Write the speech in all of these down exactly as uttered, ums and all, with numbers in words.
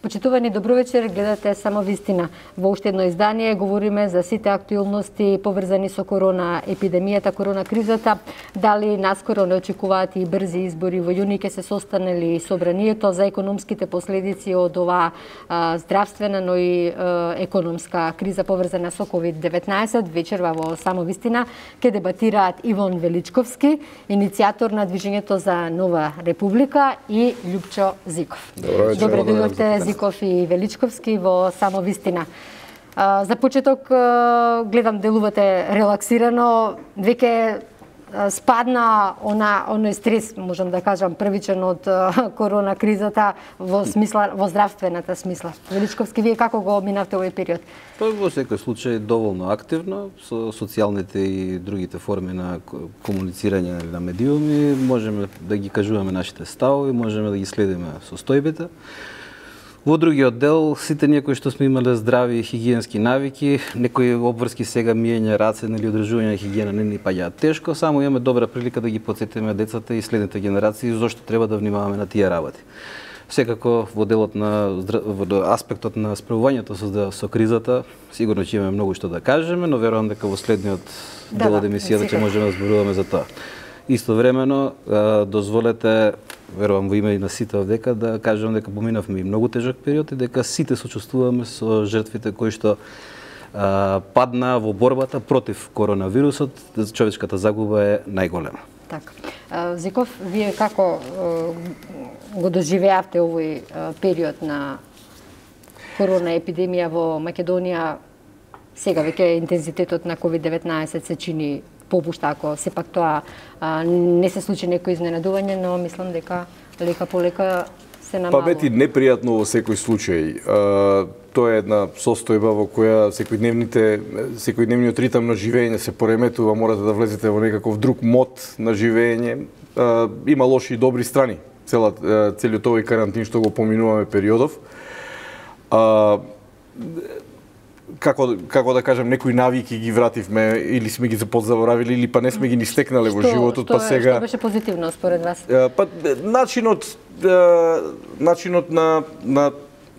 Почитувани, добро вечер, гледате само вистина. Во уште едно издание говориме за сите актуелности поврзани со корона епидемијата, корона кризата. Дали наскоро не очекуваат и брзи избори во јуни ќе се состанели собранието, за економските последици од оваа здравствена, но и а, економска криза поврзана со ковид деветнаесет. Вечерва во само вистина ќе дебатираат Ивон Величковски, иницијатор на Движењето за нова република, и Љупчо Зиков. Добре дојдовте, Зиков и Величковски, во само вистина. За почеток, гледам делувате релаксирано, веќе спадна она оној стрес, можам да кажам, првичен од корона кризата во смисла, во здравствената смисла. Величковски, вие како го минавте овој период? Па во секој случај доволно активно со социјалните и другите форми на комуницирање на медиуми, можеме да ги кажуваме нашите ставови, можеме да ги следиме состојбите. Во другиот дел, сите ние кои што сме имале здрави хигиенски навики, некои обврски сега миење раце или одржување на хигиена не ни паѓаат тешко, само имаме добра прилика да ги потсетиме децата и следните генерации зошто треба да внимаваме на тие работи. Секако во делот на во аспектот на справувањето со со кризата, сигурно ќе имаме многу што да кажеме, но верувам дека во следниот дел од емисијата ќе можеме да зборуваме за тоа. Истовремено, дозволете, верувам во име и на сите овдека, да кажам дека поминавме и многу тежок период и дека сите сочувствуваме со жртвите кои што а, падна во борбата против коронавирусот. Човечката загуба е најголема. Така. Зиков, вие како го доживеавте овој период на корона епидемија во Македонија? Сега веќе интензитетот на ковид деветнаесет се чини попушта, ако сепак тоа а, не се случи некој изненадување, но мислам дека лека по лека се намалува. Па бети непријатно во секој случај. А, тоа е една состојба во која секојдневните секојдневниот ритам на живење се пореметува, морате да влезете во некаков друг мод на живење. А, има лоши и добри страни. Цела целиот овој карантин што го поминуваме периодов. А, Како, како да кажам, некои навики ги вративме или сме ги запозаборавили или па не сме ги ни стекнале во животот, што, па сега. Што беше позитивно според вас? Па начинот начинот на на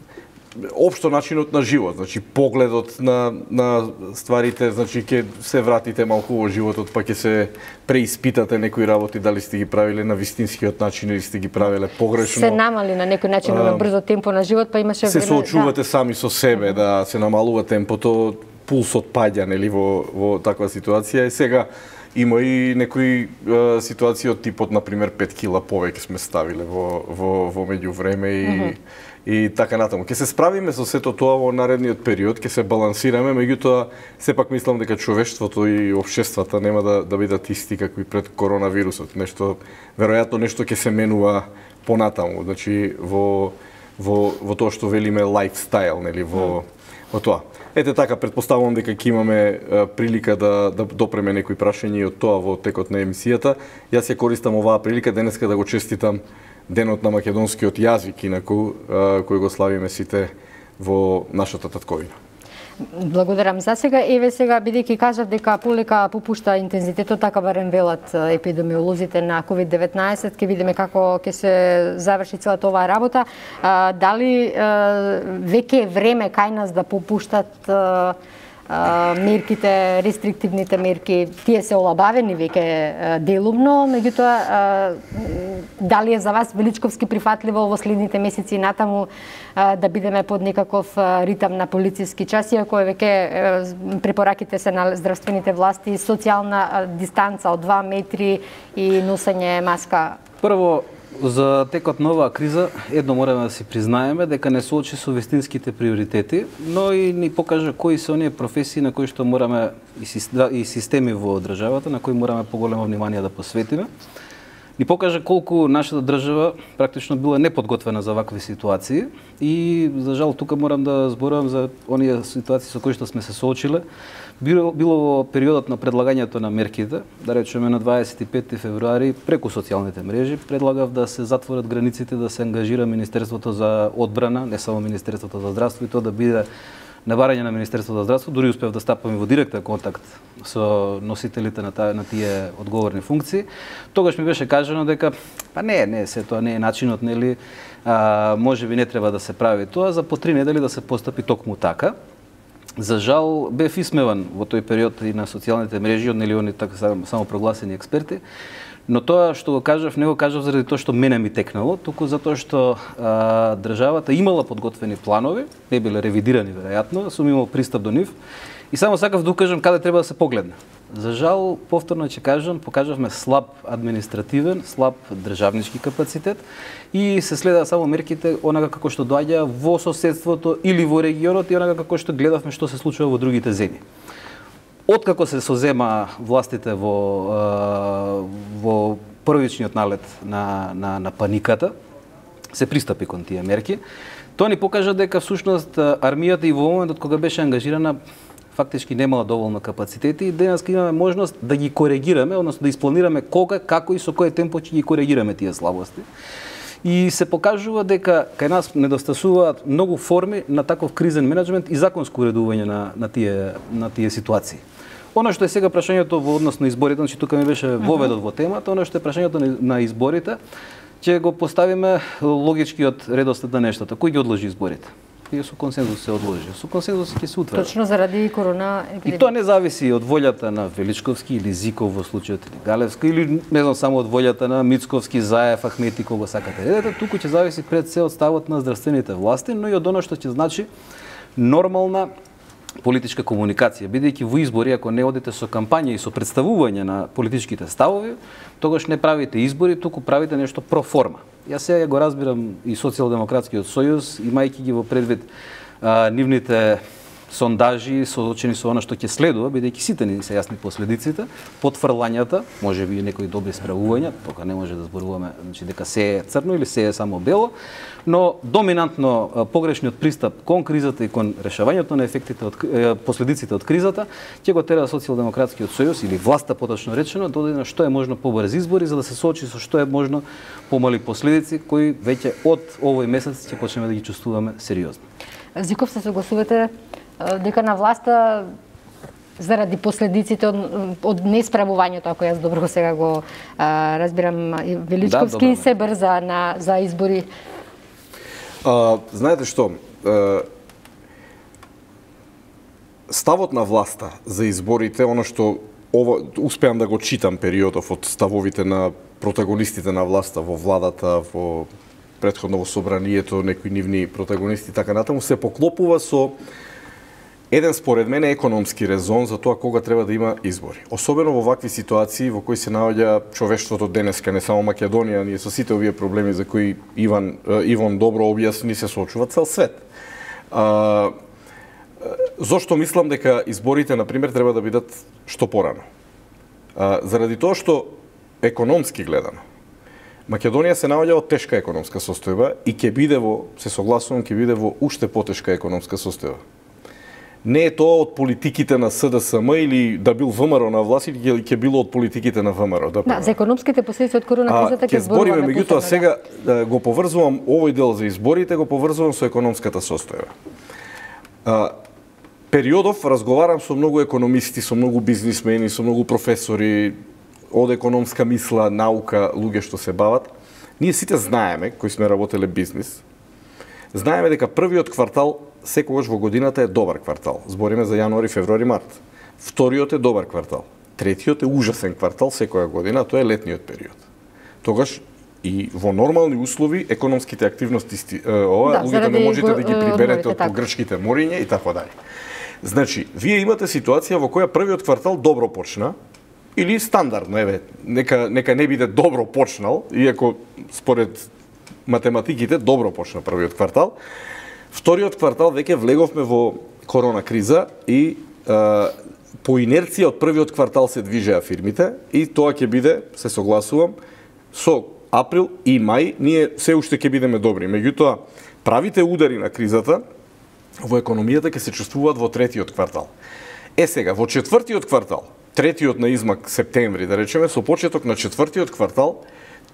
општо начинот на живот, значи погледот на на стварите, значи ќе се вратите малку во животот, па ќе се преиспитате некои работи дали сте ги правиле на вистинскиот начин или сте ги правеле погрешно. Се намали на некој начин на брзо темпо на живот, па имаше се време. Се соочувате да. Сами со себе, да се намалува темпото, пулсот паѓа, нели, во во таква ситуација. И сега има и некои е, ситуации од типот, например, пет кила повеќе сме ставиле во во во меѓувреме и mm -hmm. и така натаму. Ќе се справиме со сето тоа во наредниот период, ќе се балансираме, меѓутоа сепак мислам дека човештвото и општествата нема да да бидат исти какви пред коронавирусот. Нешто веројатно нешто ќе се менува понатаму, значи во во во тоа што велиме лайфстайл, нели, во во тоа. Ете така, претпоставувам дека ќе имаме а, прилика да да допреме некои прашања од тоа во текот на емисијата. Јас ја користам оваа прилика денеска да го честитам Денот на македонскиот јазик, инаку кој го славиме сите во нашата татковина. Благодарам. За сега, еве сега, бидејќи кажав дека полека попушта интензитетот, така барем велат епидемиолозите на ковид деветнаесет, ќе видиме како ќе се заврши целата оваа работа. А, дали а, веќе е време кај нас да попуштат а, мерките, рестриктивните мерки, тие се олабавени веќе делумно, меѓутоа дали е за вас, Величковски, прифатливо во следните месеци натаму да бидеме под некаков ритам на полициски час, иако е веќе препораките се на здравствените власти, социјална дистанца од два метри и носење маска? Прво, за текот на оваа криза, едно мораме да си признаеме дека не соочи со вистинските приоритети, но и ни покажа кои се оние професии на кои што мораме и системи во државата на кои мораме поголемо внимание да посветиме. Ни покажа колку нашата држава практично била неподготвена за вакви ситуации и за жал тука морам да зборувам за оние ситуации со кои што сме се соочиле. Било, било во периодот на предлагањето на мерките, да речеме на дваесет и петти февруари, преку социјалните мрежи, предлагав да се затворат границите, да се ангажира Министерството за одбрана, не само Министерството за здравство, и тоа да биде на барање на Министерството за здравство, дури успев да стапам и во директен контакт со носителите на, та, на тие одговорни функции. Тогаш ми беше кажано дека па не, не, се тоа не е начинот, нели, а, можеби не треба да се прави тоа, за по три недели да се постапи токму така. За жал, бев исмеван во тој период и на социјалните мрежи, од нели они така само прогласени експерти, но тоа што го кажав, не го кажав заради тоа што мене ми текнало, туку затоа што а, државата имала подготвени планови, не биле ревидирани веројатно, сум имал пристап до нив и само сакав да укажам каде треба да се погледне. За жал, повторно ќе кажам, покажавме слаб административен, слаб државнички капацитет и се следа само мерките онака како што доаѓа во соседството или во регионот и онака како што гледавме што се случува во другите земји. Откако се созема властите во во првичниот налет на на на паниката, се пристапи кон тие мерки. Тоа ни покажа дека всушност армијата и во моментот кога беше ангажирана фактички немала доволно капацитети и денес имаме можност да ги коригираме, односно да испланираме кога, како и со кој темпо ќе ги коригираме тие слабости. И се покажува дека кај нас недостасуваат многу форми на таков кризен менеджмент и законско уредување на на тие на тие ситуации. Оно што е сега прашањето во однос на изборите, значи тука ми беше воведот во темата, оно што е прашањето на изборите, ќе го поставиме логичкиот редослед на нештата. Кој ги одложи изборите? И со консензус се одложи. Со консензус ќе се утврди. Точно заради корона епидемија. И тоа не зависи од волјата на Величковски или Зиков во случајот или Галевски или не знам само од волјата на Мицковски, Заев, Ахмети, кого сакате. Едете, туку ќе зависи пред се од ставот на здравствените власти, но и од оно што ќе значи нормална политичка комуникација, бидејќи во избори ако не одите со кампања и со представување на политичките ставови, тогаш не правите избори, туку правите нешто проформа. Јас сега го разбирам и Социјалдемократскиот сојуз, имајќи ги во предвид а, нивните сондажи соочени со она што ќе следува, бидејќи сите ни се јасни последиците, потфрлањата, можеби и некои добри справувања, тука не може да зборуваме значи дека се е црно или се е само бело, но доминантно погрешниот пристап кон кризата и кон решавањето на ефектите од последиците од кризата ќе го тера Социјалдемократскиот сојуз или власта поточно речено да оди на што е можно побрз избори за да се соочи со што е можно помали последици кои веќе од овој месец ќе почнеме да ги чувствуваме сериозно. Зиков, се согласувате дека на власта заради последиците од, од несправувањето, ако јас добро сега го а, разбирам, Величковски, да, се брза на за избори? А, знаете што? А, ставот на власта за изборите, оно што ова успеам да го читам периодов од ставовите на протагонистите на власта во владата, во претходно во собранието, некои нивни протагонисти така натаму, се поклопува со еден според мене економски резон за тоа кога треба да има избори. Особено во вакви ситуации во кои се наоѓа човештвото денеска, не само Македонија, ние со сите овие проблеми за кои Иван Ивон добро објасни се соочува цел свет. А, зошто мислам дека изборите на пример треба да бидат што порано? А, заради тоа што економски гледано Македонија се наоѓа во тешка економска состојба и ќе биде во, се согласувам, ќе биде во уште потешка економска состојба. Не е тоа од политиките на СДСМ или да бил ВМРО на власт или ќе било од политиките на ВМРО. Да, да, за економските последици од корона кризата ќе збориме. Меѓутоа сега да, го поврзувам овој дел за изборите, го поврзувам со економската состојба. А, периодов разговарам со многу економисти, со многу бизнисмени, со многу професори од економска мисла, наука, луѓе што се бават. Ние сите знаеме, кои сме работеле бизнис, знаеме дека првиот квартал секогаш во годината е добар квартал. Збориме за јануари, февруари, март. Вториот е добар квартал. Третиот е ужасен квартал секоја година, тоа е летниот период. Тогаш и во нормални услови економските активности ова да, луѓето не можете да ги приберете од грчките мориња и така дале. Значи, вие имате ситуација во која првиот квартал добро почна или стандардно, еве, нека нека не биде добро почнал, иако според математиките добро почна првиот квартал. Вториот квартал веќе влеговме во корона криза и а, по инерција од првиот квартал се движеа фирмите и тоа ќе биде, се согласувам, со април и мај ние се уште ќе бидеме добри. Меѓутоа, правите удари на кризата во економијата ќе се чувствуваат во третиот квартал. Е сега, во четвртиот квартал, третиот на измак септември, да речеме, со почеток на четвртиот квартал,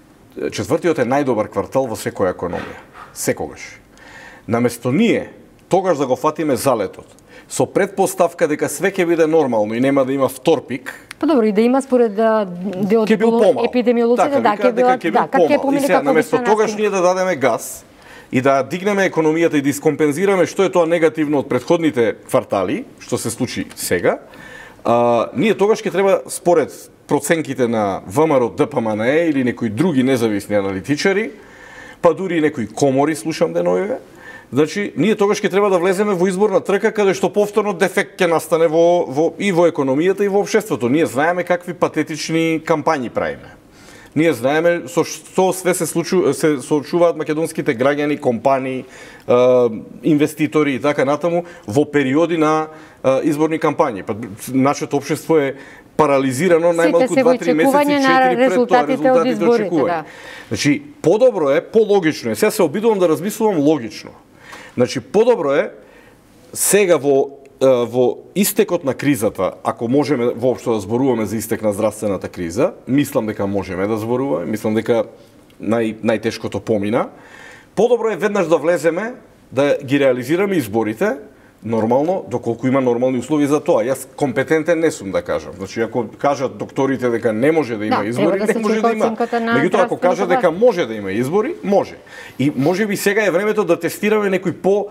четвртиот е најдобар квартал во секоја економија. Секогаш. Наместо ние тогаш да го фатиме залетот. Со предпоставка дека све ќе биде нормално и нема да има втор пик. Па добро, и да има според деот епидемиолозите, да, ќе била, да, как ќе помине како наместо тогаш ние да дадеме газ и да дигнеме економијата и да искомпензираме што е тоа негативно од претходните квартали, што се случи сега, а, ние тогаш ќе треба според проценките на ВМРО, ДПМНЕ или некои други независни аналитичари, па дури и некои комори слушам деновиве, значи ние тогаш ќе треба да влеземе во изборна трка каде што повторно дефект ќе настане во, во и во економијата и во општеството. Ние знаеме какви патетични кампањи правиме. Ние знаеме со што све се случу, се соочуваат македонските граѓани, компании, инвеститори и така натаму во периоди на изборни кампањи. Па нашето општество е парализирано најмалку два-три месеци, четири пред тоа резултатите од очекување. Да. Значи, подобро е, пологично е, сега се обидувам да размислувам логично. Значи, подобро е сега во во истекот на кризата, ако можеме воопшто да зборуваме за истек на здравствената криза, мислам дека можеме да зборуваме, мислам дека нај најтешкото помина. Подобро е веднаш да влеземе, да ги реализираме изборите, нормално, доколку има нормални услови за тоа. Јас компетентен не сум да кажам. Значи, ако кажат докторите дека не може да има да, избори, да не може да има. Меѓутоа, ако кажат дека може да има избори, може. И може би сега е времето да тестираме некои по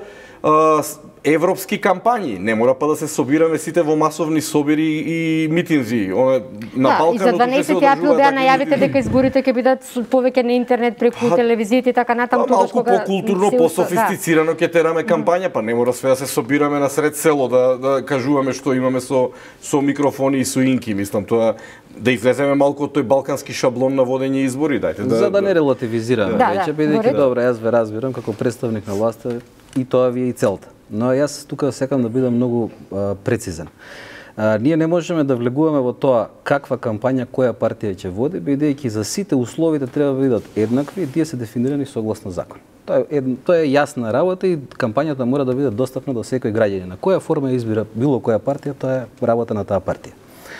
европски кампањи. Не мора па да се собираме сите во масовни собири и митинзи. На да, Балканот и за дванаесети април беа најавите дека изборите ќе бидат повеќе на интернет преку а, телевизиите и така натаму. Па, малку по-културно, по-софистицирано ќе тераме кампања, па не мора све да се собираме на сред село да да кажуваме што имаме со со микрофони и со инки. Мислам тоа да излеземе малку од тој балкански шаблон на водење избори, дајте да за да не релативизираме да, веќе, да, бидејќи добро, јас ве разбирам како представник на власта и тоа ви е и целта. Но јас тука сакам да бидам многу а, прецизен. А, ние не можеме да влегуваме во тоа каква кампања која партија ќе води, бидејќи за сите условите треба да бидат еднакви и тие се дефинирани согласно закон. Тоа е, тоа е јасна работа и кампањата мора да биде достапна до секој граѓанин. На која форма избира било која партија, тоа е работа на таа партија.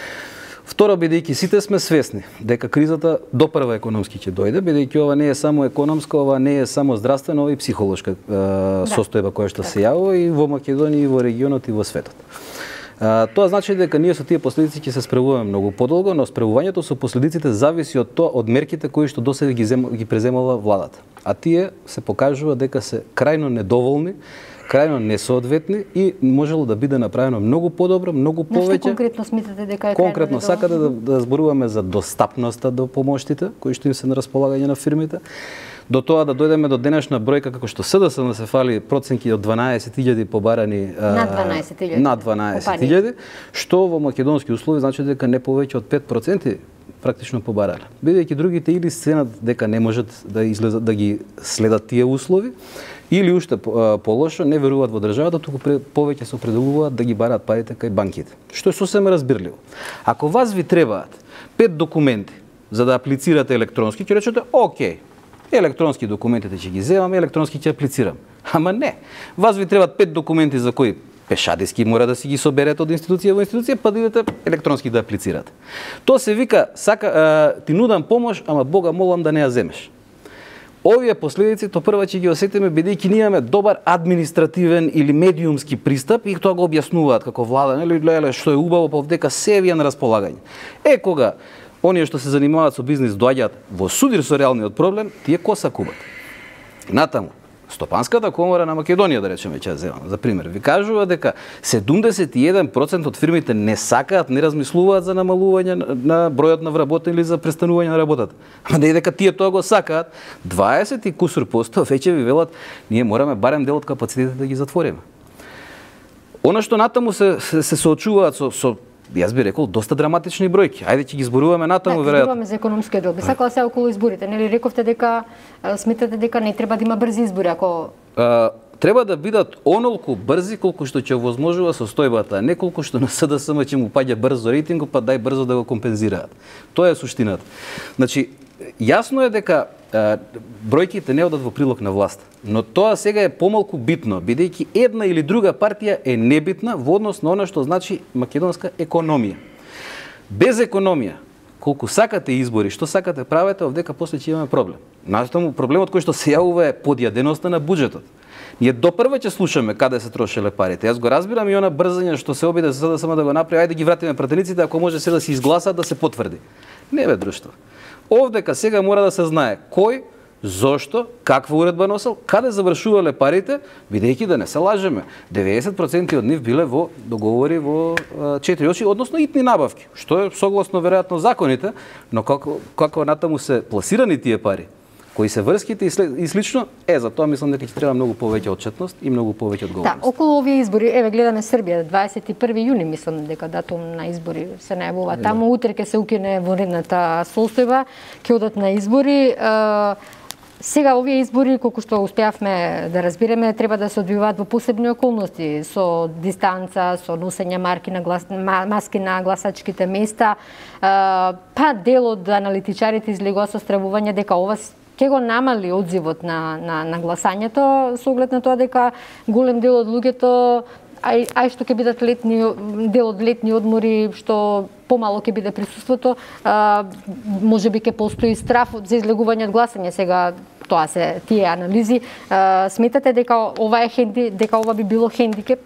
Второ, бидејќи сите сме свесни дека кризата допрва економски ќе дојде, бидејќи ова не е само економска, ова не е само здравствена, ова и психолошка е, да. состојба која што се јавува и во Македонија, и во регионот, и во светот. А, тоа значи дека ние со тие последици ќе се справуваме многу подолго, но справувањето со последиците зависи од тоа, од мерките кои што досега ги, ги преземала владата. А тие се покажува дека се крајно недоволни, крајно несоодветни и можело да биде направено многу подобро, многу повеќе. Нешто конкретно смитате дека е крајно конкретно сакате да, да зборуваме за достапноста до помоштите кои што им се на располагање на фирмите, до тоа да дојдеме до денешна бројка како што СДСМ се фали проценки од дванаесет илјади побарани над дванаесет илјади над дванаесет илјади, што во македонски услови значи дека не повеќе од пет проценти практично побарале. Бидејќи другите или сценат дека не можат да излезат да ги следат тие услови, или уште полошо не веруваат во државата, туку повеќе се определуваат да ги бараат парите кај банките. Што е сосема разбирливо. Ако вас ви требаат пет документи за да аплицирате електронски, ќе речете, окей, електронски документите ќе ги земам, електронски ќе аплицирам. Ама не. Вас ви требаат пет документи за кои пешадиски мора да си ги соберете од институција во институција, па да идете електронски да аплицирате. Тоа се вика, сака, а, ти нудам помош, ама Бога молам да не ја земеш. Овие последици то прва ќе ги осетиме бидејќи ние имаме добар административен или медиумски пристап и тоа го објаснуваат како влада, нели, леле што е убаво, па дека се ви е на располагање. Е кога оние што се занимаваат со бизнис доаѓаат во судир со реалниот проблем, тие коса кубат. Натаму, Стопанската комора на Македонија, да речеме, ќе ја земам, за пример, ви кажува дека седумдесет и еден процент од фирмите не сакаат, не размислуваат за намалување на бројот на вработени или за престанување на работата. А не дека тие тоа го сакаат, дваесет и кусур посто веќе ви велат, ние мораме барем дел од капацитетите да ги затвориме. Она што натаму се се, се соочуваат со со јас би рекол доста драматични бројки. Ајде ќе ги зборуваме натаму, да, веројатно. Зборуваме за економскиот дел. Би сакала се околу изборите, нели рековте дека сметате дека не треба да има брзи избори, ако а, треба да бидат онолку брзи колку што ќе возможува состојбата, не колку што на СДСМ ќе му паѓа брзо рейтингот, па дај брзо да го компензираат. Тоа е суштината. Значи, јасно е дека а, бројките не одат во прилог на власт, но тоа сега е помалку битно, бидејќи една или друга партија е небитна во однос на она што значи македонска економија. Без економија, колку сакате избори, што сакате правете, овдека после ќе имаме проблем. Настојам проблемот кој што се јавува е подјаденоста на буџетот. Ние допрва ќе слушаме каде се трошеле парите. Јас го разбирам и она брзање што се обиде за да само да го направи, ајде ги вратиме пратениците, ако може се да се изгласа, да се потврди. Не бе, друштво. Овдека сега мора да се знае кој, зошто, каква уредба носел, каде завршувале парите, бидејќи да не се лажеме. деветдесет проценти од нив биле во договори во четири очи, односно итни набавки, што е согласно веројатно законите, но како како натаму се пласирани тие пари, кои се врските и, след, и слично, е, за тоа мислам дека ќе треба многу повеќе отчетност и многу повеќе одговорност. Да, околу овие избори, еве гледаме Србија, дваесет и први јуни мислам дека датум на избори се најавува. Таму утре ќе се укине вонредната состојба, ќе одат на избори. Сега овие избори, колку што успеавме да разбереме, треба да се одвиваат во посебни околности, со дистанца, со носење марки на глас, маски на гласачките места. Па дел од аналитичарите излегува со стравување дека ова ќе го намали одзивот на, на, на гласањето, со оглед на тоа дека голем дел од луѓето, ај, ај што ќе бидат летни, дел од летни одмори, што помало ќе биде присуството, а, може би ќе постои страф за излегување од гласање. Сега тоа се тие анализи. А, сметате дека ова е хенди, дека ова би било хендикеп?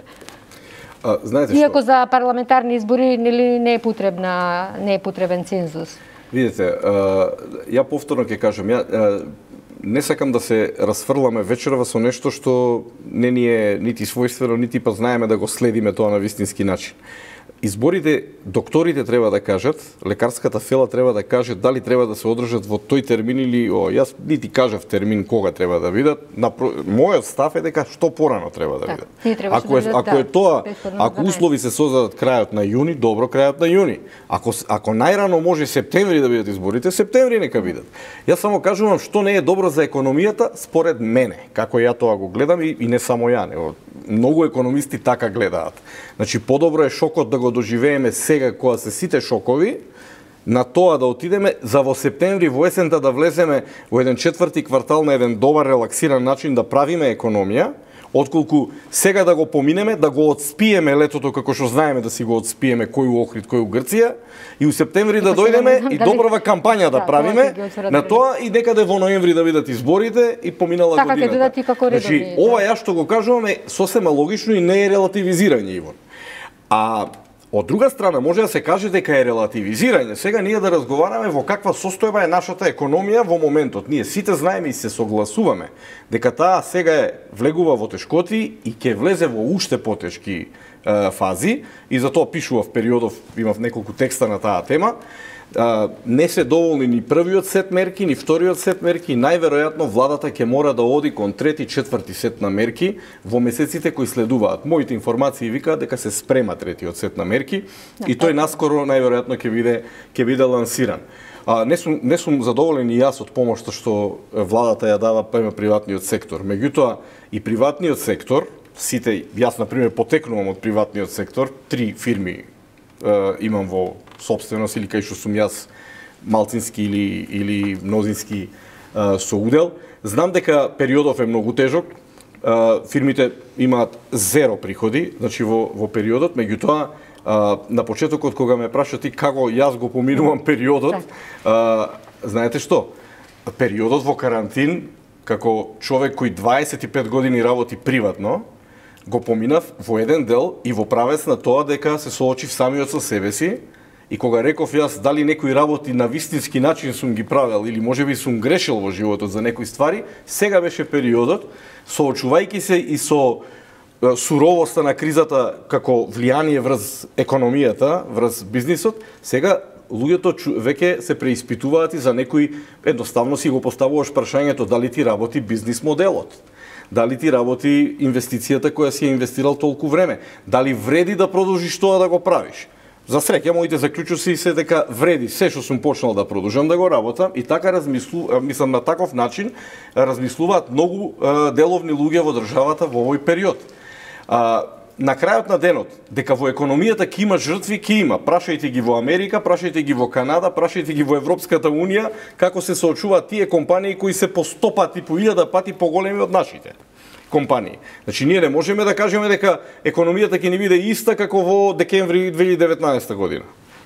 А, знаете Иако што? за парламентарни избори нели не е потребна, не е потребен цензус. Видите, а, ја повторно ќе кажам, ја а, не сакам да се расфрламе вечерва со нешто што не ни е нити својствено, нити па знаеме да го следиме тоа на вистински начин. Изборите, докторите треба да кажат, лекарската фела треба да каже дали треба да се одржат во тој термин или о, јас нити кажав термин кога треба да бидат. Напро... Мојот став е дека што порано треба да бидат. Так, ако е, да ако е тоа, ако услови се создадат крајот на јуни, добро, крајот на јуни. Ако ако најрано може септември да бидат изборите, септември нека бидат. Јас само кажувам што не е добро за економијата според мене, како ја тоа го гледам и, и не само ја, него многу економисти така гледаат. Значи подобро е шокот да го доживееме сега кога се сите шокови, на тоа да отидеме за во септември во есента да влеземе во еден четврти квартал на еден добар релаксиран начин да правиме економија, отколку сега да го поминеме, да го отспиеме летото како што знаеме да си го отспиеме кој у Охрид, кој у Грција, и у септември да дојдеме и добрава кампања да правиме на тоа и некаде во ноември да бидат изборите и поминала така годината. Така ќе како редовни. Значи, ова ја што го кажувам е сосема логично и не е релативизирање, Ивон. А од друга страна може да се каже дека е релативизирање. Сега ние да разговараме во каква состојба е нашата економија во моментот. Ние сите знаеме и се согласуваме дека таа сега е влегува во тешкоти и ќе влезе во уште потешки е, фази и затоа пишував периодов, имав неколку текста на таа тема. А, не се доволни ни првиот сет мерки, ни вториот сет мерки, најверојатно владата ќе мора да оди кон трети, четврти сет на мерки во месеците кои следуваат. Моите информации викаат дека се спрема третиот сет на мерки и тој наскоро најверојатно ќе биде ќе биде лансиран. А, не сум не сум задоволен и јас од помошта што владата ја дава према приватниот сектор. Меѓутоа и приватниот сектор, сите, јас на пример потекнувам од приватниот сектор, три фирми имам во собственост или кај што сум јас малцински или или мнозински соудел. Знам дека периодов е многу тежок. Фирмите имаат зеро приходи, значи во во периодот, меѓутоа на почетокот кога ме праша ти како јас го поминувам периодот, знаете што? Периодот во карантин како човек кој дваесет и пет години работи приватно, го поминав во еден дел и во правец на тоа дека се соочив самиот со себе си и кога реков јас дали некои работи на вистински начин сум ги правел или можеби сум грешил во животот за некои ствари, сега беше периодот, соочувајќи се и со суровоста на кризата како влијание врз економијата, врз бизнисот, сега луѓето веќе се преиспитуваат и за некои, едноставно си го поставуваш прашањето дали ти работи бизнис моделот. Дали ти работи инвестицијата која си ја инвестирал толку време? Дали вреди да продолжиш тоа да го правиш? За среќа, моите заклучоци се дека вреди се што сум почнал да продолжам да го работам и така размислу, мислам на таков начин размислуваат многу деловни луѓе во државата во овој период. А, на крајот на денот, дека во економијата ќе има жртви, ќе има. Прашајте ги во Америка, прашајте ги во Канада, прашајте ги во Европската Унија, како се соочуваат тие компании кои се по сто пати, по илјада пати поголеми од нашите компании. Значи, ние не можеме да кажеме дека економијата ќе ни биде иста како во декември две илјади и деветнаесета година.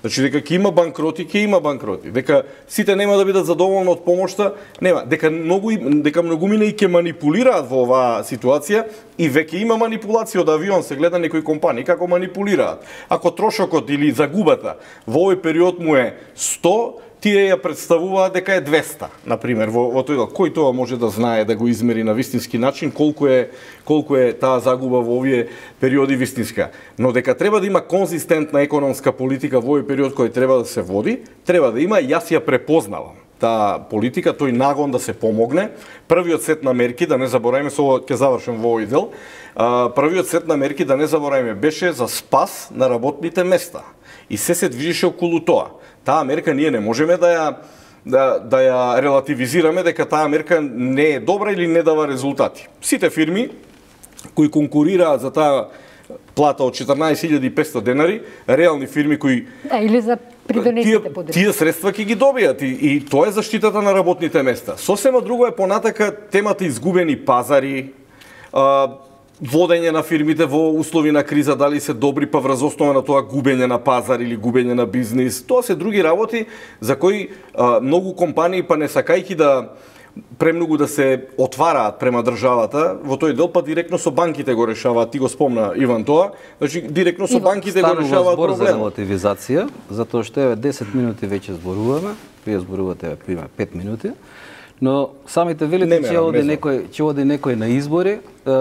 Значи дека ќе има банкроти, ќе има банкроти. Дека сите нема да бидат задоволни од помошта, нема. Дека многу дека многумина и ќе манипулираат во оваа ситуација и веќе има манипулација од авион, се гледа некои компании како манипулираат. Ако трошокот или загубата во овој период му е сто, тие ја представуваат дека е двеста, на пример, во, во тој дел. Кој тоа може да знае да го измери на вистински начин колку е колку е таа загуба во овие периоди вистинска. Но дека треба да има конзистентна економска политика во овој период кој треба да се води, треба да има, јас ја препознавам таа политика, тој нагон да се помогне. Првиот сет на мерки, да не забораваме, со ова ќе завршам во овој дел, првиот сет на мерки, да не забораваме, беше за спас на работните места. И се се движише околу тоа. Таа мерка ние не можеме да ја да, да ја релативизираме дека таа мерка не е добра или не дава резултати. Сите фирми кои конкурираат за таа плата од четрнаесет илјади и петстотини денари, реални фирми кои да, или за придонесите поддршка. Тие средства ќе ги добијат и, и тоа е заштитата на работните места. Сосема друго е понатака темата изгубени пазари, а, водење на фирмите во услови на криза, дали се добри па врз основа на тоа губење на пазар или губење на бизнис. Тоа се други работи за кои а, многу компании па не сакајќи да премногу да се отвараат према државата, во тој дел па директно со банките го решаваат. Ти го спомна Иван тоа, значи директно со банките го решаваат проблемот. Станува збор за релативизација, затоа што еве десет минути веќе зборуваме, вие зборувате пример пет минути. Но самите велите ќе оди некој, ќе оди некој на избори,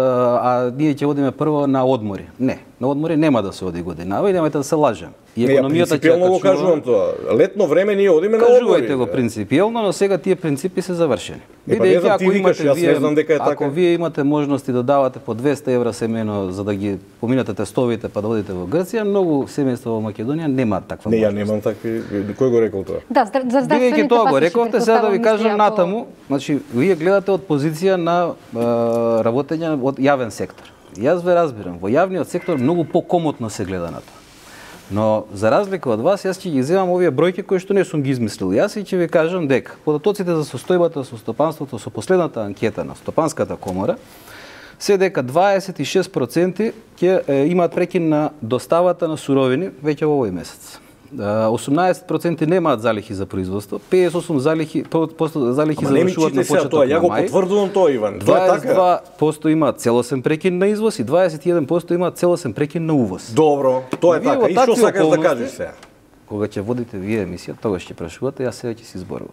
а ние ќе одиме прво на одмори. Не, на одмори нема да се оди годинава и немајте да се лажем. И економијата ќе качува. Го кажувам тоа. Летно време ние одиме на одмори. Кажувајте го принципиелно, но сега тие принципи се завршени. Бидејќи ако имате вие, ако вие имате можности да давате по двеста евра семејно за да ги поминате тестовите па да одите во Грција, многу семејства во Македонија немаат таква можност. Не, ја немам такви. Кој го рекол тоа? Да, за здравствените Бидејќи тоа го рековте, сега да ви кажам натаму, значи вие гледате од позиција на работење од јавен сектор. Јас ве разбирам, во јавниот сектор многу покомотно се гледа на тоа. Но за разлика од вас, јас ќе ги земам овие бројки кои што не сум ги измислил јас и ќе ви кажам дека податоците за состојбата со стопанството со последната анкета на Стопанската комора се дека дваесет и шест проценти ќе е, имаат прекин на доставата на суровини веќе во овој месец. осумнаесет проценти немаат залихи за производство, педесет и осум залихи залихи завршуваат на почеток на мај. Ја го потврдувам тоа, Иван. дваесет и два проценти имаат целосен прекин на извоз и дваесет и еден проценти имаат целосен прекин на увоз. Добро, тоа е така. И што сакаш да кажеш сега? Кога ќе водите вие емисија, тогаш ќе прашувате, јас сега ќе си зборувам.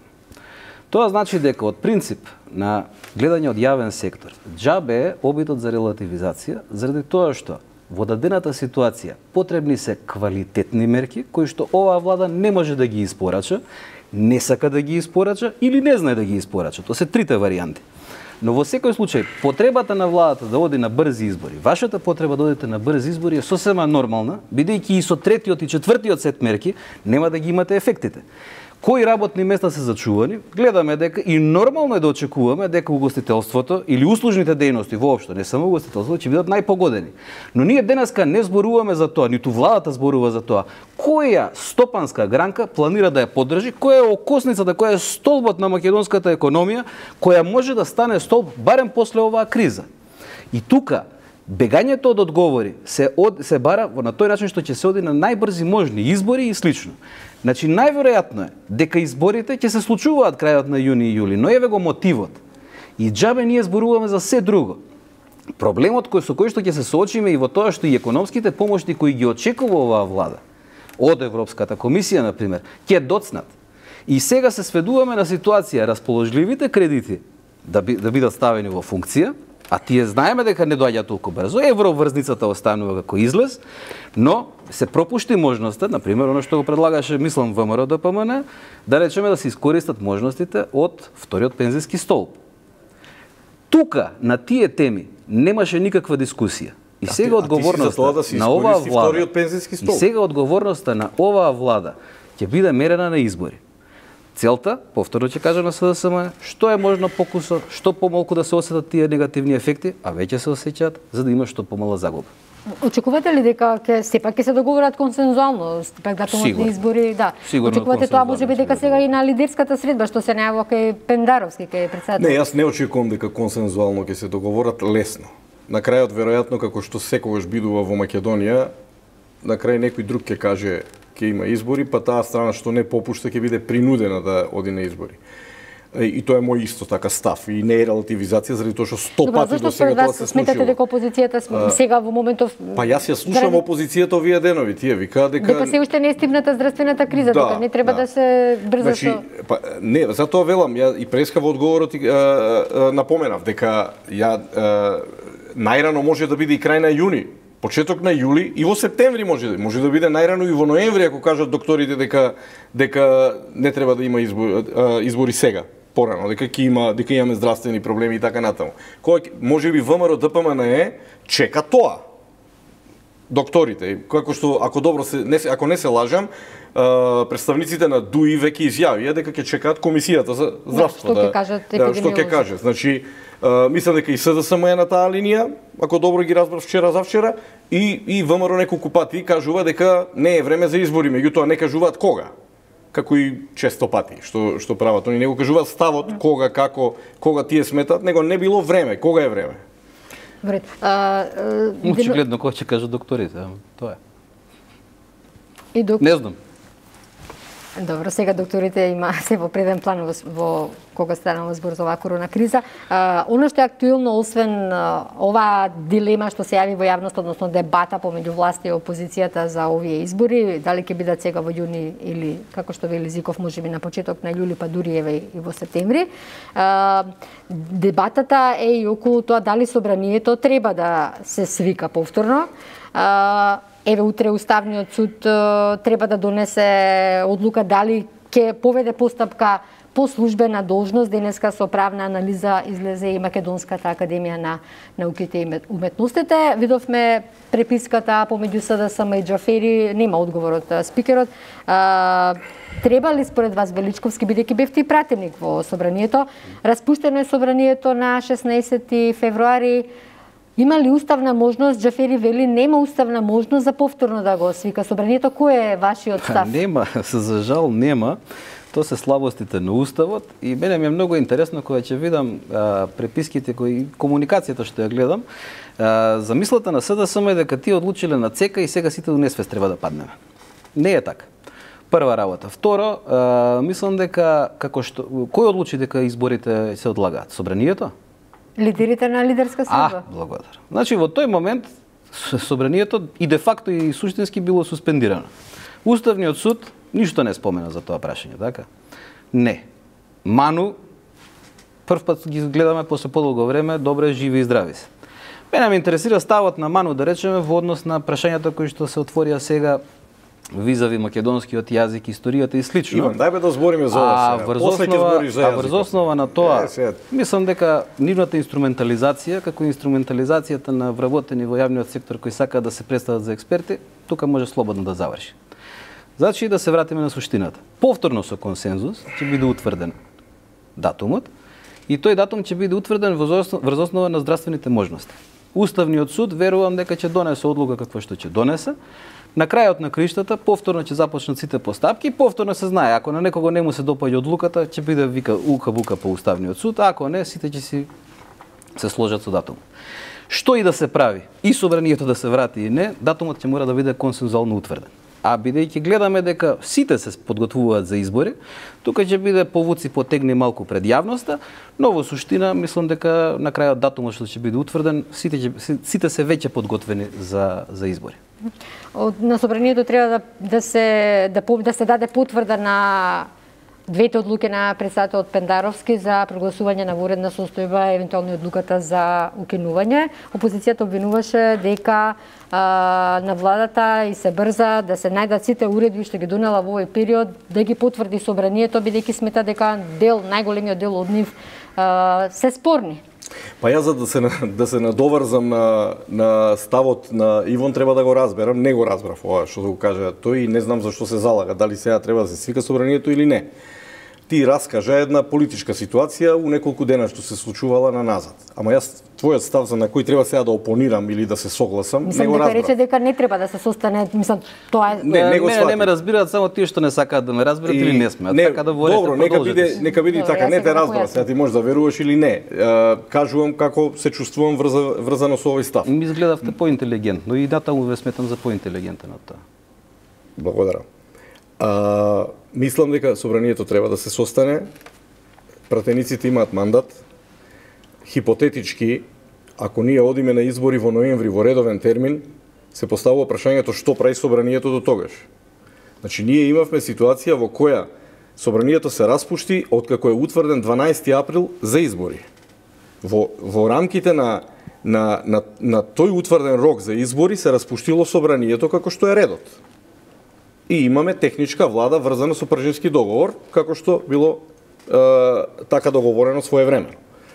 Тоа значи дека од принцип на гледање од јавен сектор, џабе е обидот за релативизација, заради тоа што во дадената ситуација потребни се квалитетни мерки кои што оваа влада не може да ги испорача, не сака да ги испорача или не знае да ги испорача. Тоа се трите варијанти. Но во секој случај потребата на владата да оди на брзи избори, вашата потреба да одите на брзи избори е сосема нормална, бидејќи и со третиот и четвртиот сет мерки нема да ги имате ефектите. Кои работни места се зачувани, гледаме дека и нормално е да очекуваме дека угостителството или услужните дејности воопшто, не само угостителството, ќе бидат најпогодени. Но ние денеска не зборуваме за тоа, ниту владата зборува за тоа. Која стопанска гранка планира да ја поддржи, која е окосницата, која е столбот на македонската економија, која може да стане столб барем после оваа криза. И тука бегањето од одговори се од се бара на тој начин што ќе се оди на најбрзи можни избори и слично. Значи, најверојатно е дека изборите ќе се случуваат крајот на јуни и јули, но еве го мотивот. И џабе ние зборуваме за се друго. Проблемот кој со кој што ќе се соочиме и во тоа што и економските помошти кои ги очекува оваа влада од Европската комисија, на пример, ќе доцнат. И сега се сведуваме на ситуација расположливите кредити да, би, да бидат ставени во функција, а тие знаеме дека не доаѓа толку брзо, евроврзницата останува како излез, но се пропушти можноста, на пример, оно што го предлагаше, мислам, ВМРО Д П М Н, да речеме да се искористат можностите од вториот пензиски столб. Тука, на тие теми, немаше никаква дискусија. И а сега ти, одговорноста да на оваа влада, и сега одговорноста на оваа влада ќе биде мерена на избори. Целта, повторно ќе кажам на С Д С М, што е можно покусо, што помалку да се осетат тие негативни ефекти, а веќе се осеќаат, за да има што помала загуба. Очекувате ли дека ќе сепак ќе се договорат консензуално, сепак датумот на избори, да. Сигурно. Очекувате тоа можеби дека сега и на лидерската средба што се најавува кај Пендаровски, кај председател? Не, јас не очекувам дека консензуално ќе се договорат лесно. На крајот веројатно како што секогаш бидува во Македонија, на крај некој друг ќе каже ќе има избори, па таа страна што не попушта ќе биде принудена да оди на избори. И тоа е мој исто така став и не е релативизација заради тоа што сто пати до сега тоа се случило. Сметате дека опозицијата сега во моментов Па јас ја слушам заради... опозицијата овие денови, тие вика дека дека се уште не е стигната здравствената криза, да, дека не треба да, да се брзо значи, со па не, затоа велам, ја и преска во одговорот а, а, напоменав дека ја а, најрано може да биде и крај на јуни, почеток на јули и во септември може да може да биде најрано и во ноември ако кажат докторите дека дека не треба да има избори, избори сега. Порано, дека ќе има, дека имаме здравствени проблеми и така натаму. Кој можеби ВМРО Д П М Н Е чека тоа. Докторите, како што ако добро се не ако не се лажам, представниците на ДУИ веќе изјавија дека ќе чекаат комисијата за здравство да, што ќе кажат епидемиолози. Да, што ќе каже. Значи, мислам дека и С Д С М е на таа линија, ако добро ги разбрав вчера завчера, и и ВМРО неколку пати кажува дека не е време за избори, меѓутоа не кажуваат кога. Како и често пати, што што прават. Они не го кажуваат ставот кога, како, кога тие сметат, него не било време. Кога е време? Добре. Очигледно кој ќе кажат докторите, тоа е. И док... Не знам. Добро, сега докторите има се во преден план во, во кога станува збор за оваа корона криза. А, оно што е актуелно, освен а, оваа дилема што се јави во јавност, односно дебата помеѓу власта и опозицијата за овие избори, дали ќе бидат сега во јуни или, како што вели Зиков, можеби на почеток на јули, па дури еве и во септември. А, дебатата е и околу тоа дали собранието треба да се свика повторно. А, Еве, утре Уставниот суд треба да донесе одлука дали ќе поведе постапка по службена должност. Денеска со правна анализа излезе и Македонската академија на науките и уметностите. Видовме преписката помеѓу С Д С М и Џафери, нема одговор од спикерот. А, треба ли според вас, Величковски, бидејќи бевте и пратеник во собранието, распуштено е собранието на шеснаесети февруари, има ли уставна можност? Џафери вели нема уставна можност за повторно да го свика собранието. Кој е вашиот став? Нема, за жал нема. Тоа се слабостите на уставот и мене ми е многу интересно кога ќе видам а, преписките кои комуникацијата што ја гледам. А, замислата на С Д С М е дека тие одлучиле на ЦЕКА и сега сите до несвест треба да паднеме. Не е така. Прва работа. Второ, а, мислам дека како што кој одлучи дека изборите се одлагаат? Собранието? Лидерите на лидерска служба. А, благодарам. Значи, во тој момент собранието и де факто и суштински било суспендирано. Уставниот суд ништо не спомена за тоа прашање, така? Не. Ману, прв пат ги гледаме после подолго време, добре, живи и здрави се. Мене ме интересира ставот на Ману, да речеме, во однос на прашањата кои што се отворија сега визави македонскиот јазик, историјата и слично. Иван, дај бе да збориме за ова сега. После ќе збориш за јазикот. А врз основа на тоа, е, мислам дека нивната инструментализација, како инструментализацијата на вработени во јавниот сектор кои сакаат да се представат за експерти, тука може слободно да заврши. Значи да се вратиме на суштината. Повторно со консензус ќе биде утврден датумот и тој датум ќе биде утврден врз основа на здравствените можности. Уставниот суд верувам дека ќе донесе одлука какво што ќе донесе. На крајот на криштата повторно ќе започнат сите постапки, повторно се знае, ако на некого не му се допаѓа одлуката, ќе биде вика ука-бука по Уставниот суд, а ако не, сите ќе си се сложат со датум. Што и да се прави, и собранието да се врати и не, датумот ќе мора да биде консензуално утврден. А бидејќи гледаме дека сите се подготвуваат за избори, тука ќе биде повуци потегни малку пред јавноста, но во суштина мислам дека на крајот датумот што ќе биде утврден, сите ќе, сите се веќе подготвени за за избори. Од на собранието треба да да се да, да се даде потврда на двете одлуки на председателот Пендаровски за прогласување на воредна состојба, евентуално одлуката за укинување. Опозицијата обвинуваше дека а, на владата и се брза да се најдат сите уредби што ги донела во овој период, да ги потврди собранието, бидејќи смета дека дел, најголемиот дел од нив а, се спорни. Па јас за да се да се надоврзам на на ставот на Ивон треба да го разберам, не го разбрав ова што да го каже тој и не знам зашто се залага, дали сега треба да се свика собранието или не. Ти раскажа една политичка ситуација у неколку дена што се случувала на назад. Ама јас твојот став за на кој треба сега да опонирам или да се согласам, мислам, не го разбрав. Мислам дека рече дека не треба да се состане, мислам тоа е не, не го не, не ме разбираат само тие што не сакаат да ме разберат и... или не сме. Не, така да ворите, добро, нека биде нека биде добро, така, не те разбрав, сега ти можеш да веруваш или не. Uh, кажувам како се чувствувам врза, врзано со овој став. Ми изгледавте поинтелигентно и дата му ве сметам за поинтелигентен од тоа. Благодарам. А, мислам дека собранието треба да се состане. Пратениците имаат мандат. Хипотетички, ако ние одиме на избори во ноември во редовен термин, се поставува прашањето што прави собранието до тогаш. Значи, ние имавме ситуација во која собранието се распушти откако е утврден дванаесети април за избори. Во, во рамките на, на, на, на тој утврден рок за избори се распуштило собранието како што е редот. И имаме техничка влада врзана со Пржински договор, како што било е, така договорено своевремено.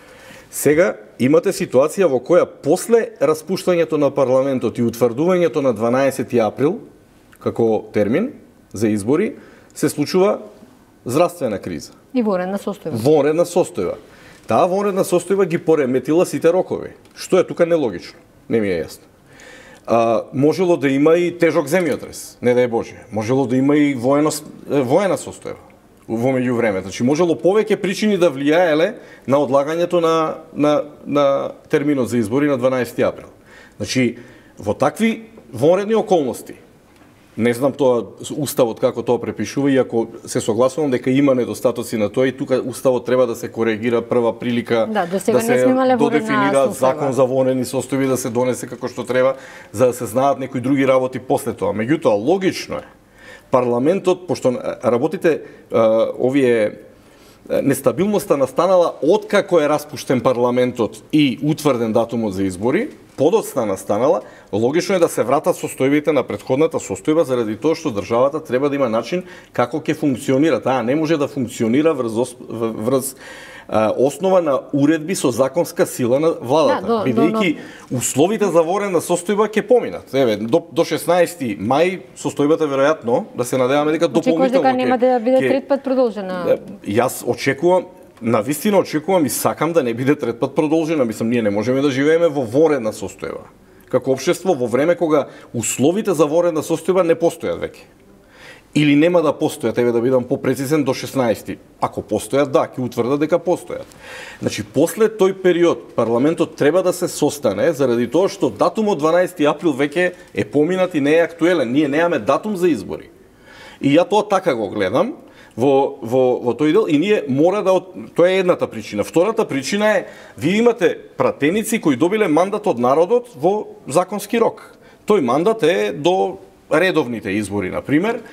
Сега имате ситуација во која после распуштањето на парламентот и утврдувањето на дванаесети април како термин за избори се случува здравствена криза. И вонредна состојба. Вонредна состојба. Таа вонредна состојба ги пореметила сите рокови. Што е тука нелогично? Не ми е јасно. А, можело да има и тежок земјотрес, не дај Боже. Можело да има и воено, воена состојба во меѓувреме. Значи, можело повеќе причини да влијаеле на одлагањето на, на, на терминот за избори на дванаесети април. Значи, во такви вонредни околности, не знам тоа уставот како тоа препишува, иако се согласувам дека има недостатоци на тоа и тука уставот треба да се коригира прва прилика, да, до сега да се додефинира закон за вонредни состојби, да се донесе како што треба, за да се знаат некои други работи после тоа. Меѓутоа, логично е парламентот, пошто работите овие нестабилноста настанала откако е распуштен парламентот и утврден датумот за избори, подоцна настанала, логично е да се вратат состојбите на претходната состојба заради тоа што државата треба да има начин како ќе функционира. Таа не може да функционира врз, врз а, основа на уредби со законска сила на владата. Да, бидејќи условите за вонредна состојба ќе поминат. Еве, до, до шеснаесети мај состојбата веројатно, да се надеваме дека дополнително очекуваш дека нема да биде трет пат продолжена. Јас очекувам, навистина очекувам и сакам да не биде трет пат продолжена. Мислам, ние не можеме да живееме во вонредна состојба како општество во време кога условите за вонредна состојба не постојат веќе. Или нема да постојат, еве да бидам попрецизен, до шеснаесети. Ако постојат, да, ќе утврдат дека постојат. Значи, после тој период, парламентот треба да се состане, заради тоа што датумот дванаесети април веќе е поминат и не е актуелен. Ние немаме датум за избори. И ја тоа така го гледам во, во, во тој дел, и ние мора да... Тоа е едната причина. Втората причина е, вие имате пратеници кои добиле мандат од народот во законски рок. Тој мандат е до редовните избори, например,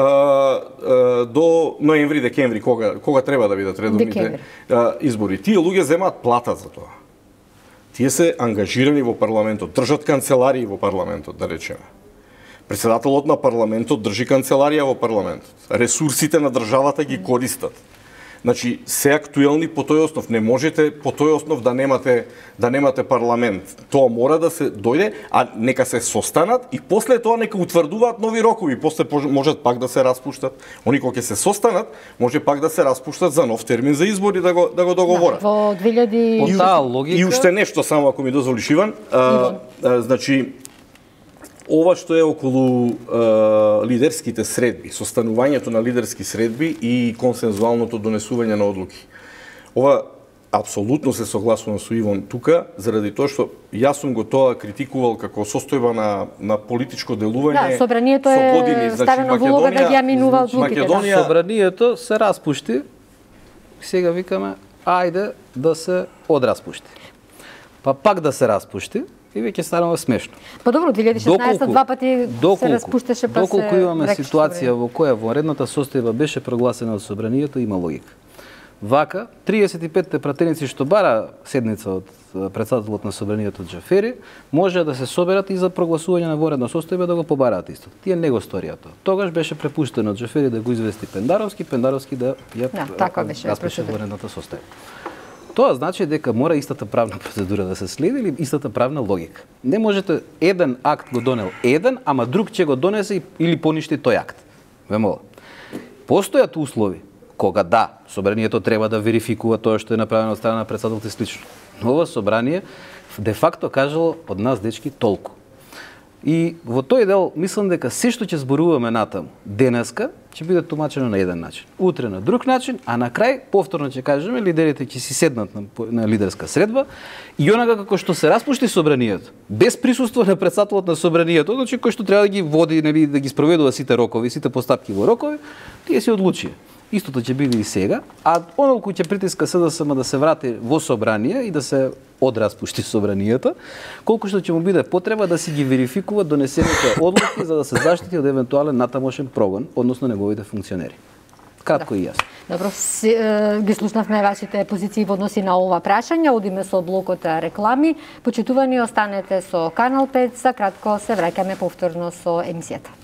до ноември-декември, кога, кога треба да бидат редовните Декември. избори. Тие луѓе земаат плата за тоа. Тие се ангажирани во парламентот, држат канцеларии во парламентот, да речеме. Председателот на парламентот држи канцеларија во парламентот. Ресурсите на државата ги користат. Значи, се актуелни по тој основ. Не можете по тој основ да немате да немате парламент. Тоа мора да се дојде, а нека се состанат и после тоа нека утврдуваат нови рокови. После можат пак да се распуштат. Они кога ќе се состанат, може пак да се распуштат за нов термин за избори да го да го договорат. Да, во две илјади По таа логика. И уште нешто само ако ми дозволиш, Иван. А, а, значи, ова што е околу е, лидерските средби, состанувањето на лидерски средби и консензуалното донесување на одлуки. Ова апсолутно се согласувам со Иван тука, заради тоа што јас сум го тоа критикувал како состојба на, на политичко делување. Да, собранието е години. Значи, ставено во улога да ги аминува одлуките. Македонија... Собранието се распушти, сега викаме, ајде да се одраспушти. Па пак да се распушти, и веќе станува смешно. Па добро, две илјади и шеснаесета два пати доколку, се распуштеше, па доколку се имаме ситуација во која вонредната состојба беше прогласена од собранието, има логика. Вака, триесет и петте пратеници што бара седница од председателот на собранието Џафери, може да се соберат и за прогласување на вонредна состојба да го побараат исто. Тие не го сторија тоа. Тогаш беше препуштено од Џафери да го извести Пендаровски, Пендаровски да ја да, така беше распише вонредната состојба. Тоа значи дека мора истата правна процедура да се следи или истата правна логика. Не можете еден акт го донел еден, ама друг ќе го донесе или поништи тој акт. Ве молам. Постојат услови кога да, собранието треба да верификува тоа што е направено од страна на председателот и слично. Но ова собрание де факто кажало од нас дечки толку. И во тој дел мислам дека се што ќе зборуваме натаму денеска ќе биде тумачено на еден начин, утре на друг начин, а на крај повторно ќе кажеме лидерите ќе си седнат на, на лидерска средба и онака како што се распушти собранието, без присуство на претседателот на собранието, значи кој што треба да ги води, нели, да ги спроведува сите рокови, сите постапки во рокови, тие се одлучија. Истото ќе биде и сега, а оно кој ќе притиска СДСМ да се врати во собрание и да се одраспушти собранието, колку што ќе му биде потреба да си ги верификува донесените одлуки за да се заштити од евентуален натамошен прогон, односно неговите функционери. Кратко да. И јасно. Добро, си, е, ги слушнавме вашите позиции во односи на ова прашање, одиме со блокот реклами. Почитувани, останете со Канал пет, за кратко се враќаме повторно со емисијата.